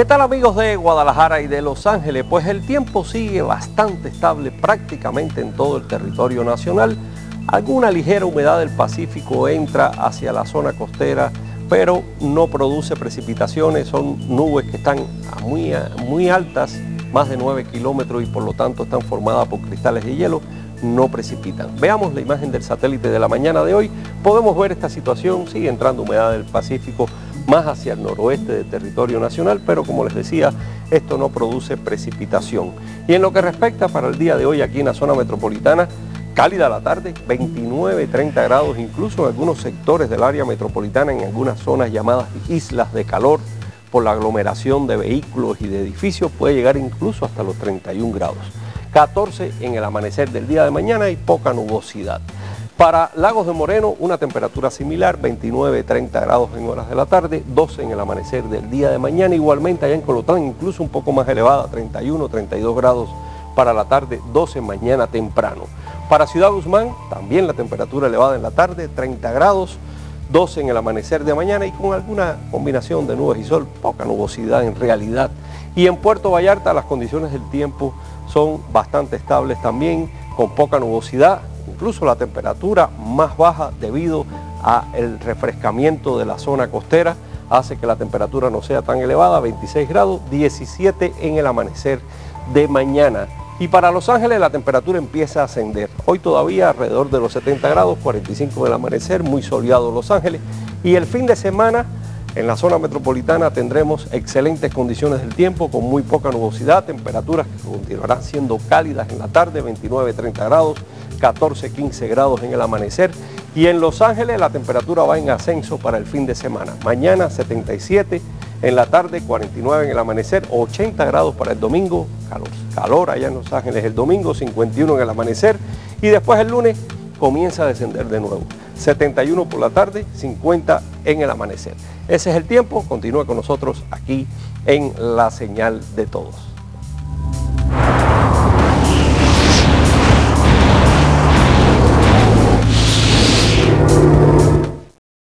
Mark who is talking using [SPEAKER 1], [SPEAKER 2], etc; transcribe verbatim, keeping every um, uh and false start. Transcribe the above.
[SPEAKER 1] tal, amigos de Guadalajara y de Los Ángeles? Pues el tiempo sigue bastante estable prácticamente en todo el territorio nacional. Alguna ligera humedad del Pacífico entra hacia la zona costera, pero no produce precipitaciones. Son nubes que están muy, muy altas, más de nueve kilómetros, y por lo tanto están formadas por cristales de hielo. No precipitan. Veamos la imagen del satélite de la mañana de hoy. Podemos ver esta situación. Sigue entrando humedad del Pacífico más hacia el noroeste del territorio nacional, pero como les decía, esto no produce precipitación. Y en lo que respecta para el día de hoy aquí en la zona metropolitana, cálida la tarde, veintinueve, treinta grados, incluso en algunos sectores del área metropolitana, en algunas zonas llamadas islas de calor, por la aglomeración de vehículos y de edificios, puede llegar incluso hasta los treinta y un grados. catorce en el amanecer del día de mañana y poca nubosidad. Para Lagos de Moreno, una temperatura similar, veintinueve, treinta grados en horas de la tarde, doce en el amanecer del día de mañana. Igualmente allá en Colotán, incluso un poco más elevada, treinta y uno, treinta y dos grados para la tarde, doce mañana temprano. Para Ciudad Guzmán, también la temperatura elevada en la tarde, treinta grados, doce en el amanecer de mañana y con alguna combinación de nubes y sol, poca nubosidad en realidad. Y en Puerto Vallarta las condiciones del tiempo son bastante estables también, con poca nubosidad, incluso la temperatura más baja debido al refrescamiento de la zona costera, hace que la temperatura no sea tan elevada, veintiséis grados, diecisiete en el amanecer de mañana. Y para Los Ángeles la temperatura empieza a ascender. Hoy todavía alrededor de los setenta grados, cuarenta y cinco en el amanecer, muy soleado Los Ángeles. Y el fin de semana en la zona metropolitana tendremos excelentes condiciones del tiempo, con muy poca nubosidad, temperaturas que continuarán siendo cálidas en la tarde, veintinueve, treinta grados, catorce, quince grados en el amanecer. Y en Los Ángeles la temperatura va en ascenso para el fin de semana. Mañana setenta y siete, en la tarde cuarenta y nueve en el amanecer, ochenta grados para el domingo, calor, calor allá en Los Ángeles el domingo, cincuenta y uno en el amanecer, y después el lunes comienza a descender de nuevo, setenta y uno por la tarde, cincuenta en el amanecer. Ese es el tiempo. Continúa con nosotros aquí en La Señal de Todos.